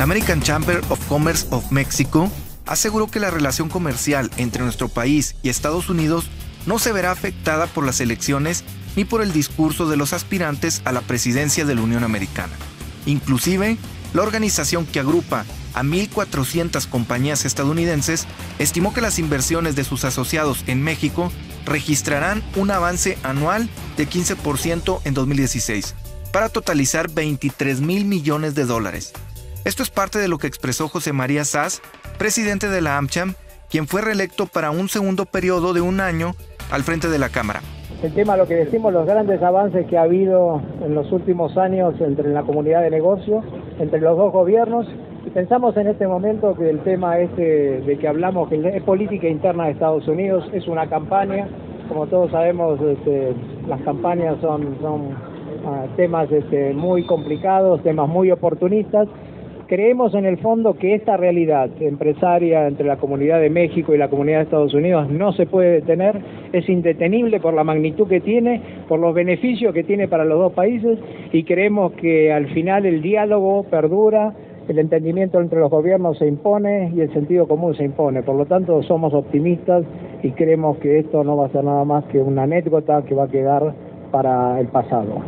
American Chamber of Commerce of Mexico aseguró que la relación comercial entre nuestro país y Estados Unidos no se verá afectada por las elecciones ni por el discurso de los aspirantes a la presidencia de la Unión Americana. Inclusive, la organización que agrupa a 1,400 compañías estadounidenses estimó que las inversiones de sus asociados en México registrarán un avance anual de 15% en 2016, para totalizar $23,000 millones. Esto es parte de lo que expresó José María Sass, presidente de la AmCham, quien fue reelecto para un segundo periodo de 1 año al frente de la Cámara. El tema, lo que decimos, los grandes avances que ha habido en los últimos años entre la comunidad de negocios, entre los dos gobiernos, y pensamos en este momento que el tema de que hablamos, que es política interna de Estados Unidos, es una campaña. Como todos sabemos, las campañas son temas muy complicados, temas muy oportunistas. Creemos en el fondo que esta realidad empresaria entre la comunidad de México y la comunidad de Estados Unidos no se puede detener, es indetenible por la magnitud que tiene, por los beneficios que tiene para los dos países, y creemos que al final el diálogo perdura, el entendimiento entre los gobiernos se impone y el sentido común se impone. Por lo tanto, somos optimistas y creemos que esto no va a ser nada más que una anécdota que va a quedar para el pasado.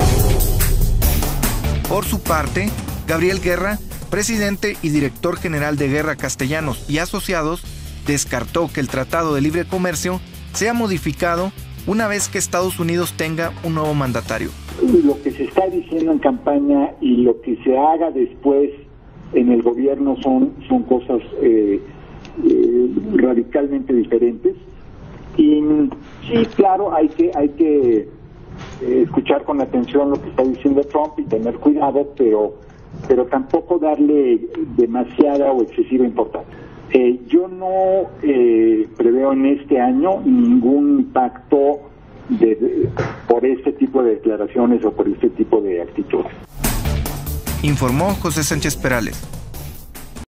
Por su parte, Gabriel Guerra, presidente y director general de Guerra Castellanos y Asociados, descartó que el Tratado de Libre Comercio sea modificado una vez que Estados Unidos tenga un nuevo mandatario. Lo que se está diciendo en campaña y lo que se haga después en el gobierno son cosas radicalmente diferentes. Y sí, claro, hay que escuchar con atención lo que está diciendo Trump y tener cuidado, pero tampoco darle demasiada o excesiva importancia. Yo no preveo en este año ningún impacto por este tipo de declaraciones o por este tipo de actitudes. Informó José Sánchez Perales.